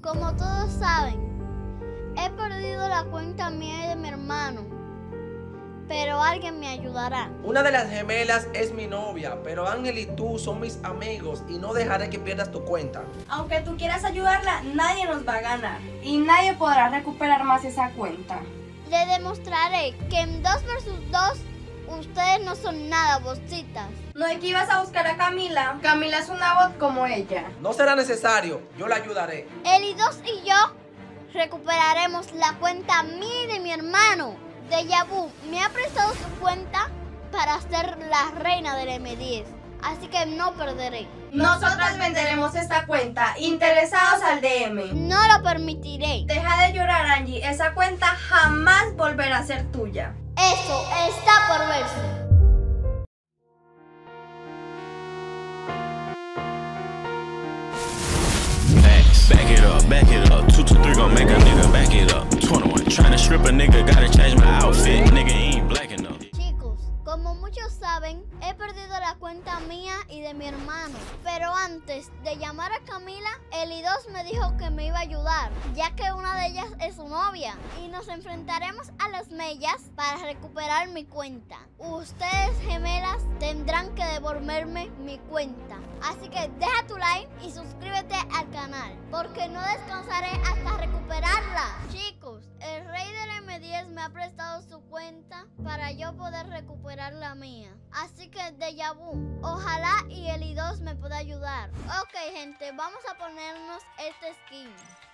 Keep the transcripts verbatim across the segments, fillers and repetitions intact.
como todos saben, he perdido la cuenta mía y de mi hermano, pero alguien me ayudará. Una de las gemelas es mi novia, pero Ángel y tú son mis amigos y no dejaré que pierdas tu cuenta. Aunque tú quieras ayudarla, nadie nos va a ganar y nadie podrá recuperar más esa cuenta. Le demostraré que en dos versus dos ustedes no son nada, bocitas. No es que ibas a buscar a Camila. Camila es una bot como ella. No será necesario, yo la ayudaré. Eli dos y yo recuperaremos la cuenta mía y de mi hermano. Deja Vu me ha prestado su cuenta para ser la reina del eme diez, así que no perderé. Nosotras venderemos esta cuenta. Interesados al de eme. No lo permitiré. Deja de llorar, Angie. Esa cuenta jamás volverá a ser tuya. Eso está por verse. Back it up, back it up. Two to three gon' make a nigga back it up. twenty-one tryna strip a nigga, gotta change my outfit. Nigga ain't black enough. Chicos, como muchos saben, he perdido la cuenta mía y de mi hermano. Pero antes de llamar a Camila, Eli dos me dijo que me iba a ayudar, ya que una de ellas es su novia. Y nos enfrentaremos a las mellas para recuperar mi cuenta. Ustedes, gemelas, tendrán que devolverme mi cuenta. Así que deja tu like y suscríbete al canal, porque no descansaré hasta recuperarla. Chicos, el rey del eme diez me ha prestado su cuenta para yo poder recuperar la mía. Así que Deja Vu, ojalá y Eli dos me pueda ayudar. Ok, gente, vamos a ponernos este skin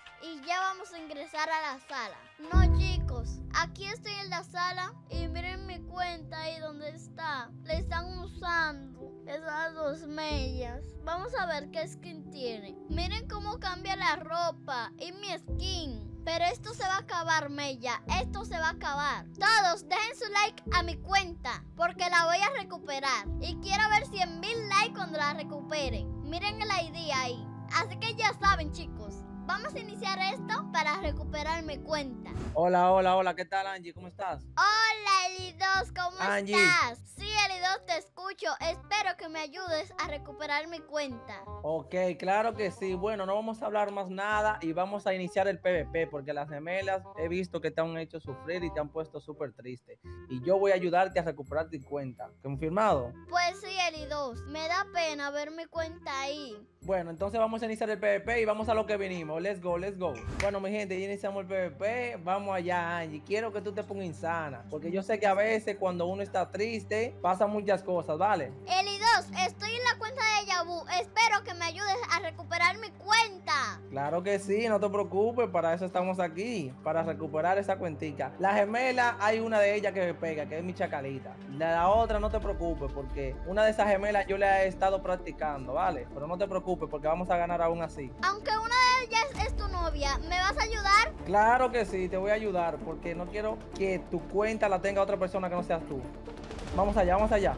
y ya vamos a ingresar a la sala. No, chicos, aquí estoy en la sala y miren mi cuenta ahí donde está. Le están usando esas dos mellas. Vamos a ver qué skin tiene. Miren cómo cambia la ropa y mi skin. Pero esto se va a acabar, Mella. Esto se va a acabar. Todos dejen su like a mi cuenta, porque la voy a recuperar. Y quiero ver cien mil likes cuando la recuperen. Miren el I D ahí. Así que ya saben, chicos. Vamos a iniciar esto para recuperar mi cuenta. Hola, hola, hola, ¿qué tal, Angie? ¿Cómo estás? Hola, Eli dos, ¿cómo Angie. estás? Sí, Eli dos, te escucho. Espero que me ayudes a recuperar mi cuenta. Ok, claro que sí. Bueno, no vamos a hablar más nada y vamos a iniciar el pe ve pe porque las gemelas he visto que te han hecho sufrir y te han puesto súper triste. Y yo voy a ayudarte a recuperar tu cuenta. ¿Confirmado? Pues sí, Eli dos, me da pena ver mi cuenta ahí. Bueno, entonces vamos a iniciar el pe ve pe y vamos a lo que vinimos. Let's go, let's go. Bueno, mi gente, ya iniciamos el pe ve pe. Vamos allá, Angie. Quiero que tú te pongas insana, porque yo sé que a veces cuando uno está triste pasan muchas cosas, ¿vale? Eli dos, estoy en la cuenta de Deja Vu. Espero que me ayudes a recuperar mi cuenta. Claro que sí, no te preocupes, para eso estamos aquí, para recuperar esa cuentica. La gemela, hay una de ellas que me pega, que es mi chacalita. La otra no te preocupes, porque una de esas gemelas yo la he estado practicando, ¿vale? Pero no te preocupes, porque vamos a ganar aún así. Aunque una de ellas es tu novia, ¿me vas a ayudar? Claro que sí, te voy a ayudar, porque no quiero que tu cuenta la tenga otra persona que no seas tú. Vamos allá, vamos allá.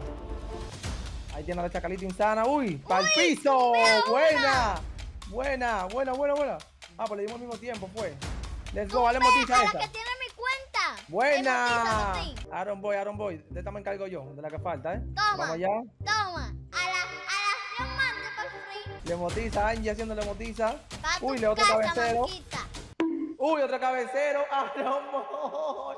Ahí tiene la chacalita insana. ¡Uy! ¡Para el piso! ¡Buena! Buena, buena, buena, buena. Ah, pues le dimos al mismo tiempo, fue. Let's go, dale motiza a esa. la que tiene mi cuenta. Buena. El motiza, Aaron Boy, Aaron Boy. De esta me encargo yo, de la que falta, ¿eh? Toma. Vamos allá. Toma. A la, a la diamante por free. Le motiza, Angie haciéndole motiza. Pa' tu Uy, le otro casa, cabecero. manquita. Uy, otro cabecero. Aaron Boy.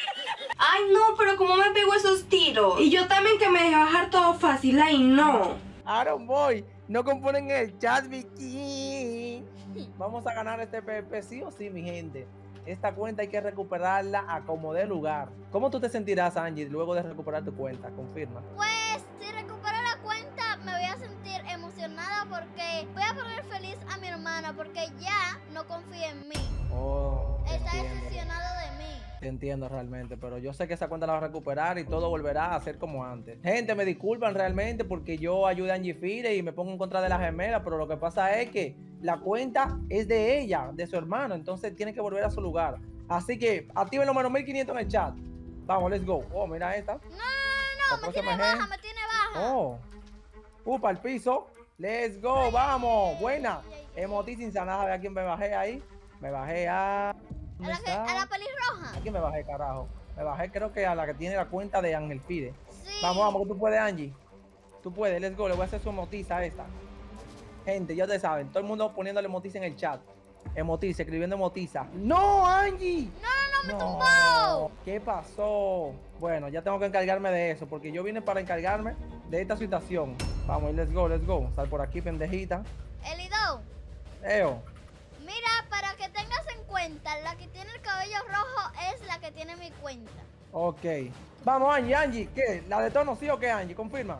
Ay, no, pero ¿cómo me pegó esos tiros? Y yo también que me dejé bajar todo fácil. Ay, no. Aaron Boy, no componen el chat, Vicky. Vamos a ganar este pe ve pe sí o sí, mi gente. Esta cuenta hay que recuperarla a como dé lugar. ¿Cómo tú te sentirás, Angie, luego de recuperar tu cuenta? Confirma. Pues si recupero la cuenta me voy a sentir emocionada porque voy a poner feliz a mi hermana porque ya no confía en mí. Oh, te Está entiendo. decepcionado de mí. Te entiendo realmente, pero yo sé que esa cuenta la va a recuperar y todo volverá a ser como antes. Gente, me disculpan realmente porque yo ayudé a Angie Fire y me pongo en contra de la gemela, pero lo que pasa es que la cuenta es de ella, de su hermano, entonces tiene que volver a su lugar. Así que activen los menos mil quinientos en el chat. Vamos, let's go. Oh, mira esta. No, no, no, me tiene baja, me tiene baja. Oh. Uh, para el piso. Let's go, vamos. Buena. Emotis insana, a ver a quién me bajé ahí. Me bajé a... ¿A la, que, a la pelirroja? ¿A quién me bajé, carajo? Me bajé creo que a la que tiene la cuenta de Ángel Fide. Sí. Vamos, vamos, que tú puedes, Angie. Tú puedes, let's go. Le voy a hacer su emotiza a esta. Gente, ya te saben, todo el mundo poniéndole emotiza en el chat. Emotiza, escribiendo emotiza. ¡No, Angie! No, no, no, me No, tumbó. ¿qué pasó? Bueno, ya tengo que encargarme de eso, porque yo vine para encargarme de esta situación. Vamos, let's go, let's go. Sal por aquí, pendejita. Elido, Eo. mira, para que tengas en cuenta, la que tiene el cabello rojo es la que tiene mi cuenta. Ok. Vamos, Angie, Angie. ¿Qué? ¿La de tono sí o qué, Angie? Confirma.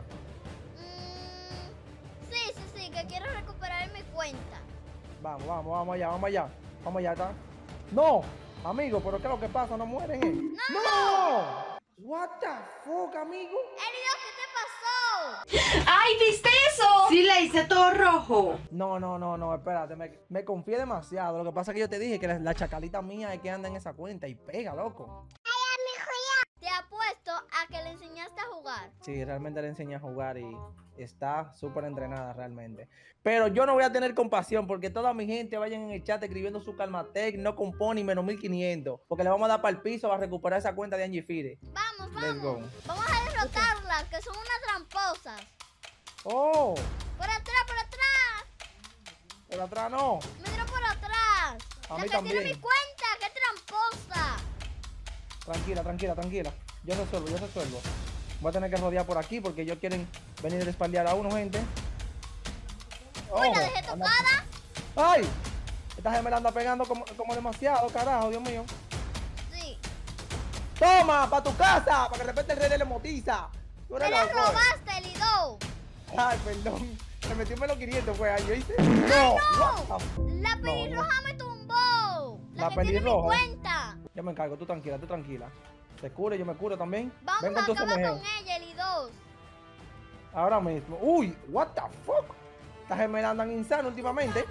Mm, sí, sí, sí, que quiero recuperar mi cuenta. Vamos, vamos, vamos allá, vamos allá. Vamos allá, ¿está? No, amigo, pero ¿qué es lo que pasa? No mueren, ¿eh? ¡No! What the fuck, amigo? Elido, ¿qué te pasó? ¡Ay, viste eso! Sí, le hice todo rojo. No, no, no, no, espérate, me, me confié demasiado. Lo que pasa es que yo te dije que la, la chacalita mía es que anda en esa cuenta y pega, loco. Te apuesto a que le enseñaste a jugar. Sí, realmente le enseñé a jugar y está súper entrenada realmente. Pero yo no voy a tener compasión porque toda mi gente vayan en el chat escribiendo su Calmatec, no compone menos mil quinientos. Porque le vamos a dar para el piso a recuperar esa cuenta de Angie Fire. Vamos, Let's go. vamos. Vamos a derrotarlas, que son unas tramposas. ¡Oh! Por atrás, por atrás. Por atrás no. Me tiró por atrás. A La mí que también. tiene mi cuenta, qué tramposa. Tranquila, tranquila, tranquila. Yo resuelvo, yo resuelvo. Voy a tener que rodear por aquí porque ellos quieren venir a espaldear a uno, gente. Uy, la Oh, dejé anda- tocada. ¡Ay! Esta gemela anda pegando como, como demasiado, carajo, Dios mío. Sí. ¡Toma! ¡Para tu casa! ¡Para que repente el rey de la motiza! Tú Me eres la loco, eh. robaste, Elido. Ay, perdón. Me metí en menos quinientos, fue ahí, ¿oíste? ¡No! What the- La No, pelirroja me tumbó. La, La que tiene mi pelirroja. cuenta. Yo me encargo, tú tranquila, tú tranquila. Se cura, yo me curo también. Vamos Ven a con tu acabar C M G. con ella, Elido. Ahora mismo. ¡Uy! ¿What the fuck? Estas gemelas andan insanas últimamente.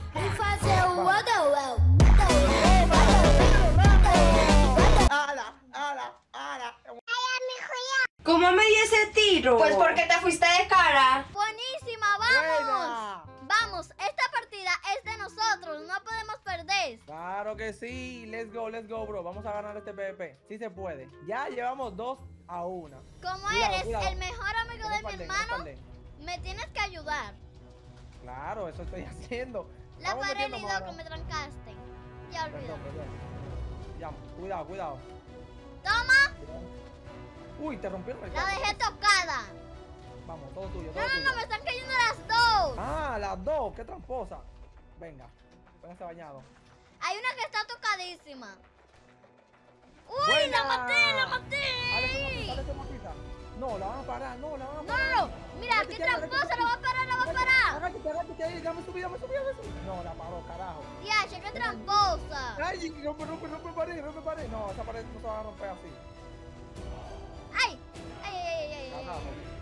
¡Ala! ¡Ala! ¡Ala! ¿Cómo me di ese tiro? Pues porque te fuiste de cara. Buenísima, vamos. ¡Buena! Vamos, esta partida es de nosotros, no podemos perder. Claro que sí. Let's go, let's go, bro. Vamos a ganar este PvP. Sí se puede. Ya llevamos dos a una. Como Cuidado, eres cuidado. el mejor amigo de mi Respalden, hermano, respalden. me tienes que ayudar. Claro, eso estoy haciendo. La Estamos pared, metiendo Elido, mano. que me trancaste. Ya olvidé. Perdón, perdón. Ya, cuidado, cuidado. Toma, Uy, te rompieron el la carro. dejé tocada. Vamos, todo tuyo, todo No, no, tuyo. no, me están cayendo las dos. Ah, las dos, qué tramposa. Venga, póngase bañado. Hay una que está tocadísima. ¡Uy, ¡Buena! la maté, la Dale, maté! dale, dale, motita. No, la van a parar, no, la van a No, parar. no, no. Mira, Agáchate, qué agáchate, tramposa, la va a parar, la va a parar. Agáchate, agáchate ahí, dame subida, dame subida, dame subida. No, la paró, carajo. Diache, qué tramposa. Ay, rompe, rompe, rompe pared, rompe pared. No, esa pared no se va a romper así. ¡Ay! ¡Ay, ay, ay, ay! ay, Carajo. ay.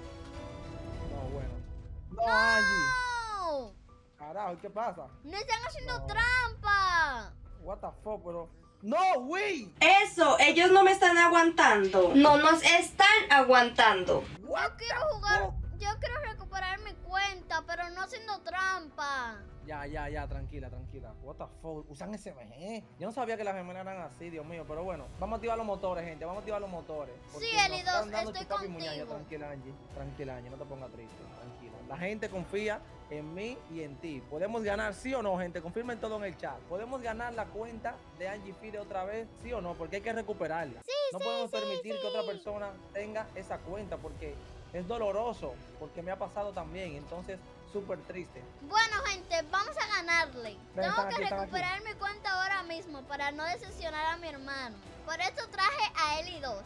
No, bueno. No, Angie. ¡No! Carajo, ¿qué pasa? ¡No están haciendo No. trampa! What the fuck, bro. No, güey. Eso, ellos no me están aguantando. No nos están aguantando. What Yo quiero the jugar, fuck? yo quiero recuperar mi cuenta, pero no haciendo trampa. Ya, ya, ya, tranquila, tranquila. What the fuck, usan S M G. Yo no sabía que las gemelas eran así, Dios mío. Pero bueno, vamos a activar los motores, gente. Vamos a activar los motores. porque Sí, nos Eli están dos, dando estoy chupapi y muñaña. contigo. Tranquila, Angie. Tranquila, Angie. No te pongas triste. Tranquila. La gente confía en mí y en ti. ¿Podemos ganar sí o no, gente? Confirmen todo en el chat. ¿Podemos ganar la cuenta de Angie Fire otra vez? ¿Sí o no? Porque hay que recuperarla. no sí, podemos sí, permitir que otra sí. persona tenga esa cuenta porque es doloroso. Porque me ha pasado también. Entonces, súper triste. Bueno, gente, vamos a ganarle. Ven, Tengo están que aquí, están aquí. recuperar mi cuenta ahora mismo para no decepcionar a mi hermano. Por eso traje a Eli dos.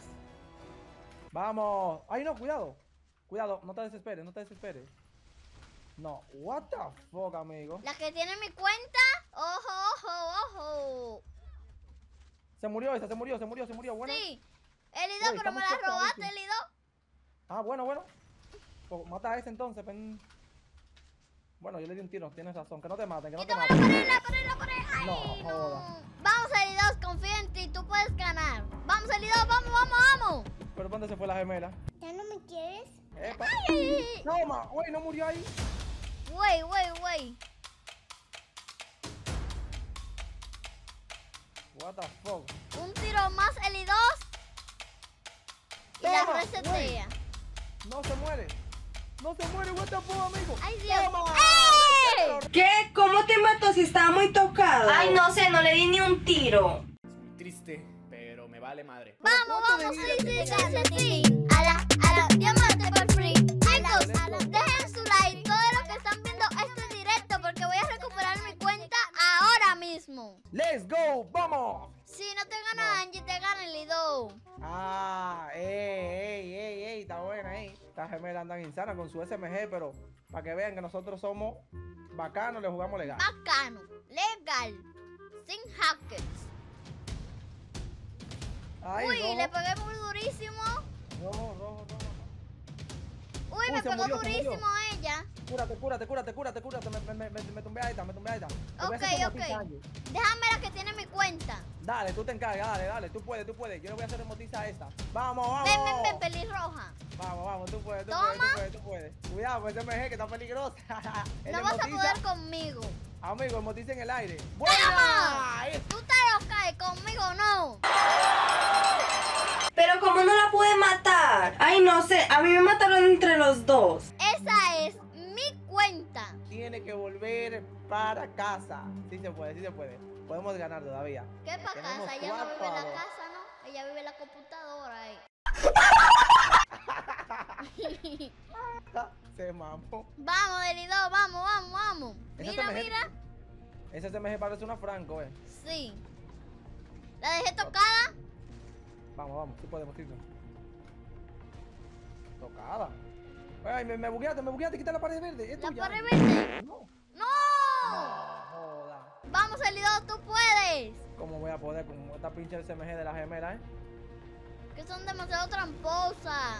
Vamos. Ay, no, cuidado. Cuidado, no te desesperes, no te desesperes. No, what the fuck, amigo. La que tiene mi cuenta, ojo, ojo, ojo. Se murió esa, se murió, se murió, se murió. Bueno. Sí, Eli dos, Uy, pero me estamos la robaste, tocadísimos. Eli dos. Ah, bueno, bueno. Pues mata a ese entonces. pen- Bueno, yo le di un tiro, tienes razón. Que no te maten, que no te Quítame la maten. pared, la pared, la pared. Ay, No, no. joda. Vamos, Eli dos, confío en ti, tú puedes ganar. Vamos, Eli dos, vamos, vamos, vamos. Pero ¿dónde se fue la gemela? ¿Ya no me quieres? Epa. Ay, ay, ay. Toma, güey, no murió ahí. Güey, güey, güey. What the fuck. Un tiro más, Eli dos. Y la Toma, resetea. No se muere. No se muere, what the fuck, amigo. Ay, Dios. Toma. ¡Eh! ¿Qué? ¿Cómo te mató si estaba muy tocado? Ay, no sé, no le di ni un tiro. Es muy triste, pero me vale madre. Vamos, vamos, sí, sí, sí, sí, sí. A la, a la, diamante por free. Chicos, dejen su like, todos los que están viendo este directo, porque voy a recuperar mi cuenta ahora mismo. ¡Let's go! ¡Vamos! Si no te gana Angie, te gana el Lido. Ah, ey, ey, ey, ey, está buena, ey. Estas gemelas andan insanas con su S M G, pero para que vean que nosotros somos bacanos, le jugamos legal. Bacano, legal, sin hackers. Ay, Uy, rojo. le pegué muy durísimo. Rojo, rojo, rojo. Uy, Uy, me se pegó murió, se durísimo murió. ella. Cúrate, cúrate, cúrate, cúrate, cúrate. Me, me, me, me tumbé a esta, me tumbé a esta. Te voy a Ok, hacer ok. emotiza, Angie. Déjame la que tiene mi cuenta. Dale, tú te encargas, dale, dale. Tú puedes, tú puedes. Yo le voy a hacer emotiza a esta. Vamos, vamos. Ven, ven, ven, pelirroja. Vamos, vamos, tú puedes, tú Toma. puedes, tú puedes, tú puedes. Cuidado, pues S M G que está peligrosa. El No vas a emotiza- poder conmigo. Amigo, emotiza en el aire. ¡Toma! ¡Buena! Ahí Tú te lo caes, conmigo no. Pero ¿cómo no la pude matar? Ay, no sé, a mí me mataron entre los dos. Esa es mi cuenta. tiene que volver para casa. Sí se puede, sí se puede. Podemos ganar todavía. ¿Qué pa' Tenemos casa? Ella no vive en la cuatro. casa, ¿no? Ella vive en la computadora ahí. Se mamó. Vamos, Delido, vamos, vamos, vamos. Esa Mira, S M G mira. Esa S M G parece una Franco, eh. Sí. La dejé tocada. Vamos, vamos, sí podemos irnos. Tocada. Ay, me, me bugueaste, me bugueaste, quita la pared verde. Es La tuya. pared verde. No. ¡No! No, joda. Vamos, Delido, tú puedes. ¿Cómo voy a poder con esta pinche S M G de la gemela, eh? Que son demasiado tramposas.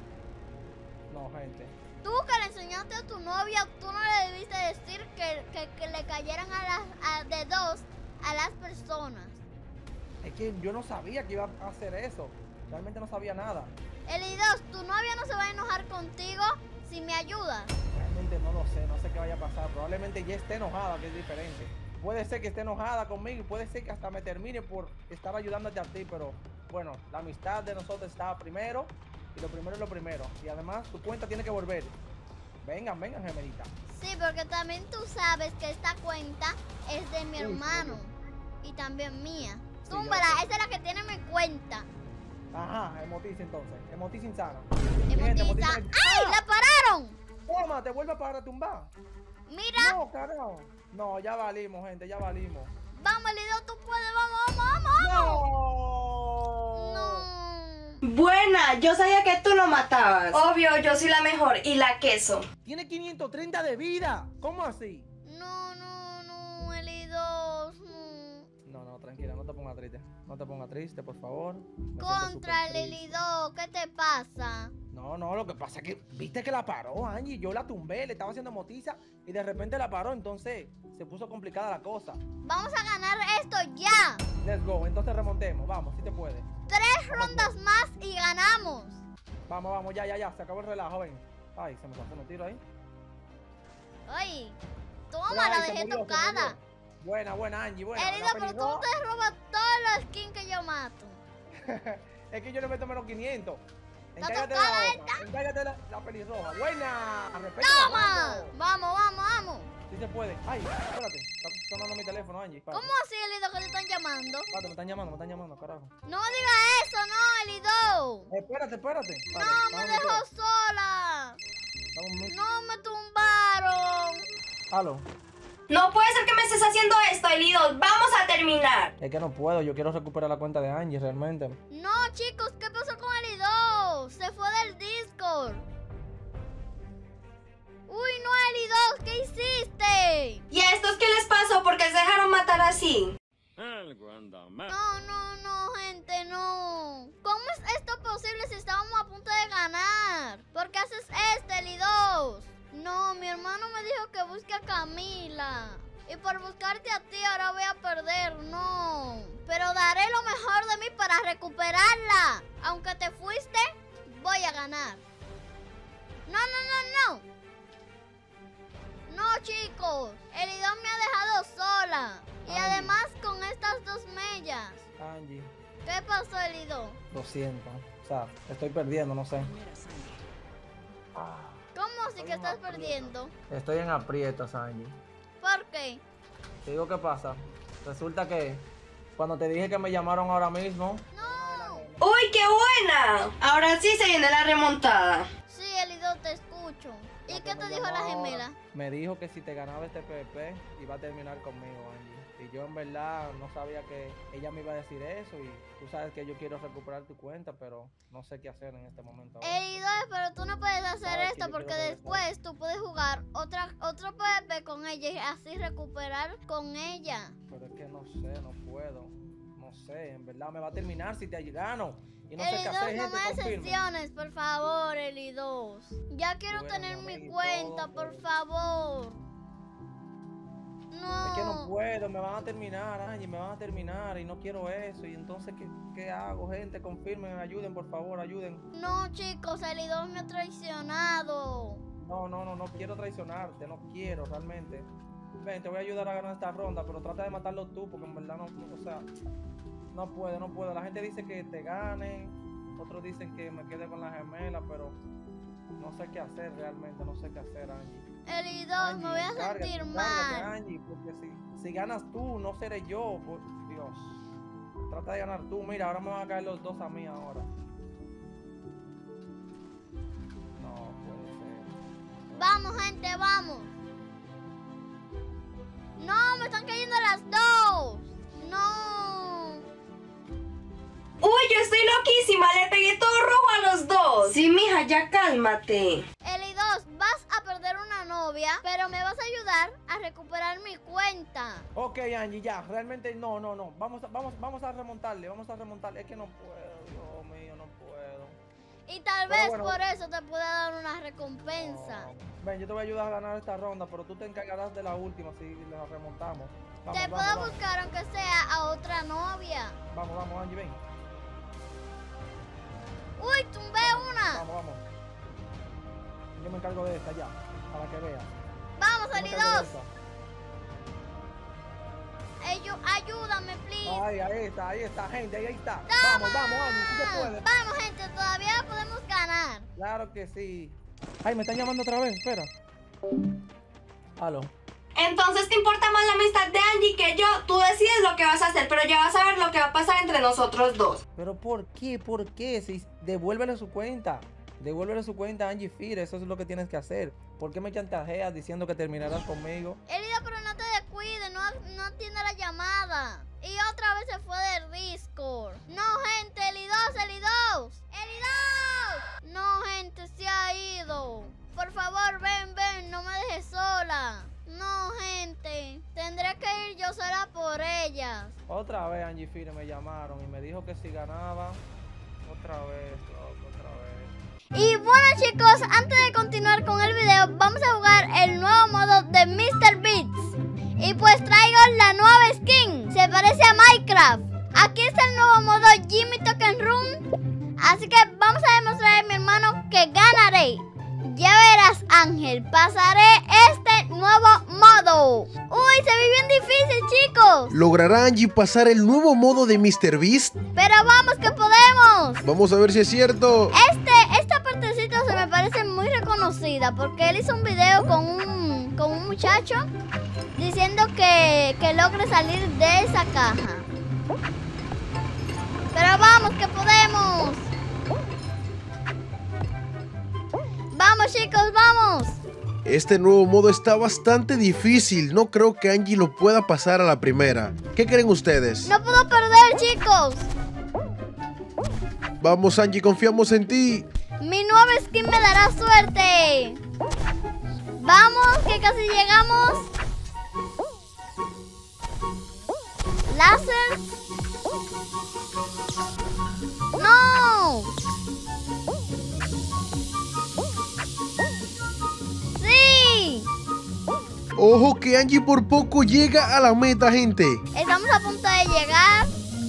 No, gente. Tú que le enseñaste a tu novia, tú no le debiste decir que, que, que le cayeran a las a- de dos a las personas. Es que yo no sabía que iba a hacer eso. Realmente no sabía nada. Elidos, tu novia no se va a enojar contigo si me ayudas. Realmente no lo sé, no sé qué vaya a pasar. Probablemente ya esté enojada, que es diferente. Puede ser que esté enojada conmigo y puede ser que hasta me termine por estar ayudándote a ti, pero bueno, la amistad de nosotros está primero y lo primero es lo primero. Y además tu cuenta tiene que volver. Vengan, vengan, gemelita. Sí, porque también tú sabes que esta cuenta es de mi Uy, hermano obvio. y también mía. Sí, Túmbala, ya sé. esa es la que tiene mi cuenta. Ajá, emotiza entonces. Emotiza insana. Emotiza. Gente, emotiza- ¡Ay, la pararon! Toma, te vuelve para tumbar. Mira, No, carajo. No, ya valimos, gente, ya valimos. vamos, Elidos, tú puedes, vamos, vamos, vamos. No. No. Buena, yo sabía que tú lo matabas. Obvio, yo soy la mejor y la queso. Tiene quinientos treinta de vida. ¿Cómo así? No, no, no, Elidos. No. No, no, tranquila, no te pongas triste. No te pongas triste, por favor. Me siento Contra súper triste. Elidos, ¿qué te pasa? No, no, lo que pasa es que viste que la paró, Angie. Yo la tumbé, le estaba haciendo motiza y de repente la paró. Entonces se puso complicada la cosa. Vamos a ganar esto ya. Let's go, entonces remontemos. Vamos, si te puede. Tres rondas más y ganamos. Vamos, vamos, ya, ya, ya. Se acabó el relajo, ven. Ay, se me pasó un tiro ahí. Ay, toma, Mira, la ahí se dejé murió, se tocada. murió. Buena, buena, Angie, buena. Elida, La pero tú pelirroja- te robas todos los skins que yo mato. Es que yo le meto menos quinientos. Está Encállate tocada la otra. Encállate la, la pelirroja. Buena. Respeta la ¡Toma! mano. Vamos, vamos, vamos. Sí se puede. Ay, espérate. Está sonando mi teléfono, Angie. Espérate. ¿Cómo así, Elido, que te están llamando? Espérate, me están llamando, me están llamando, carajo. No diga eso, no, Elido. Espérate, espérate. No, me dejó sola. No me tumbaron. Aló. No puede ser que me estés haciendo esto, Elidos. Vamos a terminar. Es que no puedo, yo quiero recuperar la cuenta de Angie realmente. No, chicos, ¿qué pasó con Elido? Se fue del Discord. Uy, no, Elido, ¿qué hiciste? ¿Y a estos qué les pasó? ¿Por qué se dejaron matar así? No, no, no, gente, no. ¿Cómo es esto posible si estábamos a punto de ganar? ¿Por qué haces esto, Elidos? No, mi hermano me dijo que busque a Camila. Y por buscarte a ti ahora voy a perder, no. Pero daré lo mejor de mí para recuperarla. Aunque te fuiste, voy a ganar. No, no, no, no. No, chicos. Elidos me ha dejado sola. Y Ay. además con estas dos mellas. Angie, ¿Qué pasó, Elido? lo siento. O sea, estoy perdiendo, no sé. ¿Cómo así Estoy que en estás aprieto. perdiendo? Estoy en aprietos, Angie. ¿Por qué? Te digo qué pasa. Resulta que cuando te dije que me llamaron ahora mismo. No. ¡Uy, qué buena! Ahora sí se viene la remontada. Sí, Elido, te escucho. ¿Y qué te dijo la gemela? Me dijo que si te ganaba este P V P iba a terminar conmigo, Angie. Y yo en verdad no sabía que ella me iba a decir eso. Y tú sabes que yo quiero recuperar tu cuenta, pero no sé qué hacer en este momento. ahora. Elido, pero tú no puedes hacer Sabes que esto yo porque quiero después tú puedes jugar otra, otro P V P con ella y así recuperar con ella. Pero es que no sé, no puedo. No sé, en verdad me va a terminar si te gano. Y no sé qué hacer, Elidos, no gente, me confirme. decepciones, por favor, Elidos. Ya quiero Bueno, tener mi mi amiguito, cuenta, por pero- favor. No. Es que no puedo, me van a terminar, Angie, me van a terminar y no quiero eso. Y entonces, ¿qué, qué hago, gente? Confirmen, ayuden, por favor, ayuden. No, chicos, Elidos me ha traicionado. No, no, no, no quiero traicionarte, no quiero realmente. Ven, te voy a ayudar a ganar esta ronda, pero trata de matarlo tú, porque en verdad no, o sea, no puedo, no puedo. La gente dice que te gane, otros dicen que me quede con la gemela, pero no sé qué hacer realmente, no sé qué hacer, Angie. Elidos, Angie, me voy a encárgate, sentir encárgate, mal. Angie, porque si, si ganas tú, no seré yo, por Dios. Trata de ganar tú, mira, ahora me van a caer los dos a mí ahora. No puede ser. Vamos, gente, vamos. No, me están cayendo las dos. No. ¡Uy, yo estoy loquísima! Le pegué todo rojo a los dos. Sí, mija, ya cálmate. Elidos, vas a perder una novia, pero me vas a ayudar a recuperar mi cuenta. Ok, Angie, ya, realmente no, no, no. Vamos a, vamos, vamos a remontarle, vamos a remontarle. Es que no puedo, Dios mío, no puedo. Y tal Pero vez bueno. por eso te pueda dar una recompensa. No. Ven, yo te voy a ayudar a ganar esta ronda, pero tú te encargarás de la última si la remontamos. Vamos, te vamos, puedo vamos. buscar aunque sea a otra novia. Vamos, vamos, Angie, ven. Uy, tumbé una. Vamos, vamos. Yo me encargo de esta ya, para que veas. Vamos, Yo me encargo de Elidos. esta. Ellos, ayúdame, please. Ay, ahí está, ahí está, gente, ahí está. ¡Toma! Vamos, vamos, Angie, sí se puede. Vamos, gente, todavía podemos ganar. Claro que sí. Ay, me están llamando otra vez, espera. Aló. Entonces, ¿te importa más la amistad de Angie que yo? Tú decides lo que vas a hacer, pero ya vas a ver lo que va a pasar entre nosotros dos. ¿Pero por qué? ¿Por qué? Si devuélvele su cuenta. Devuélvele su cuenta a Angie Fire, eso es lo que tienes que hacer. ¿Por qué me chantajeas diciendo que terminarás conmigo? Elido, pero no te descuides, no, no atiende la llamada. Y otra vez se fue del Discord. No, gente, Elidos, Elidos. Elidos. No, gente, se ha ido. Por favor, ven, ven, no me dejes sola. No, gente, tendré que ir yo sola por ellas. Otra vez Angie Fire me llamaron y me dijo que si ganaba, otra vez, loco, otra vez. Y bueno, chicos, antes de continuar con el video, vamos a jugar el nuevo modo de mister Beats. Y pues traigo la nueva skin, se parece a Minecraft. Aquí está el nuevo modo Jimmy Token Room. Así que vamos a demostrar a mi hermano que ganaré. Ya verás, Ángel, pasaré este nuevo modo. Uy, se ve bien difícil, chicos. ¿Logrará Angie pasar el nuevo modo de mister Beast? Pero vamos que podemos. Vamos a ver si es cierto. Este, esta partecita se me parece muy reconocida porque él hizo un video con un, con un muchacho diciendo que, que logre salir de esa caja. Pero vamos que podemos. Vamos, chicos, vamos. Este nuevo modo está bastante difícil. No creo que Angie lo pueda pasar a la primera. ¿Qué creen ustedes? No puedo perder, chicos. Vamos, Angie, confiamos en ti. Mi nueva skin me dará suerte. Vamos, que casi llegamos. Láser. ¡No! ¡Sí! Ojo que Angie por poco llega a la meta, gente. Estamos a punto de llegar.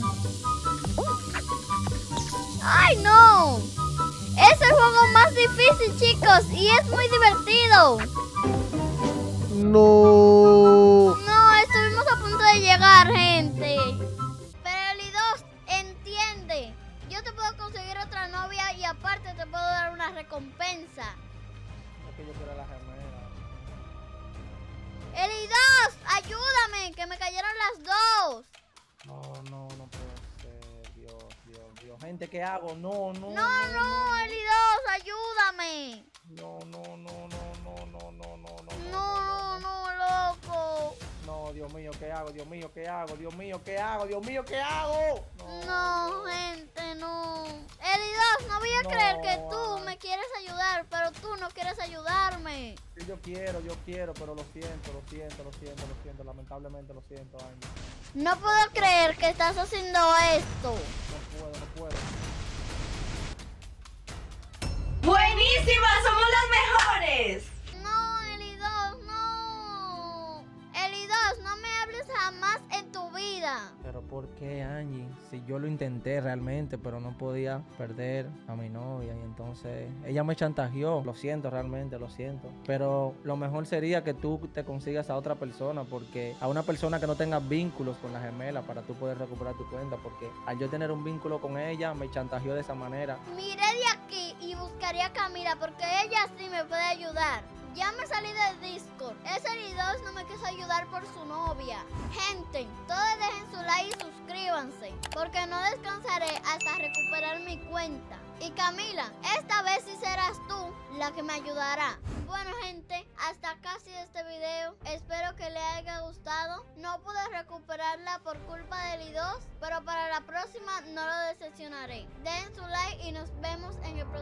¡Ay, no! Es el juego más difícil, chicos, y es muy divertido. No. No, estuvimos a punto de llegar, gente. Pero Elidos, entiende. Yo te puedo conseguir otra novia y aparte te puedo dar una recompensa. Es que yo quiero la gemela. Elidos, Gente, ¿qué hago? No, no. No, no, Eli dos, ayúdame. No, no, no, no, no, no, no, no, no. No, no, no, loco. No, Dios mío, ¿qué hago? Dios mío, ¿qué hago? Dios mío, ¿qué hago? Dios mío, ¿qué hago? No, gente, no. Eli dos, no voy a No, creer que tú ay. me quieres ayudar, pero tú no quieres ayudarme. Sí, yo quiero, yo quiero, pero lo siento, lo siento, lo siento, lo siento. Lamentablemente lo siento, Angie. No puedo creer que estás haciendo esto. No puedo, no puedo. ¡Buenísima! ¡Somos las mejores! No, Eli dos, no. Eli dos, no me hables jamás en tu vida. Pero ¿por qué, Angie? Si yo lo intenté realmente, pero no podía perder a mi novia y entonces ella me chantajeó. Lo siento, realmente, lo siento. Pero lo mejor sería que tú te consigas a otra persona, porque a una persona que no tenga vínculos con la gemela para tú poder recuperar tu cuenta, porque al yo tener un vínculo con ella, me chantajeó de esa manera. Miré de aquí y buscaría a Camila porque ella sí me puede ayudar. Ya me salí del Discord. Ese Eli dos no me quiso ayudar por su novia. Gente, todos dejen su like y suscríbanse, porque no descansaré hasta recuperar mi cuenta. Y Camila, esta vez sí serás tú la que me ayudará. Bueno, gente, hasta acá ha sido este video. Espero que les haya gustado. No pude recuperarla por culpa de Eli dos, pero para la próxima no lo decepcionaré. Den su like y nos vemos en el próximo.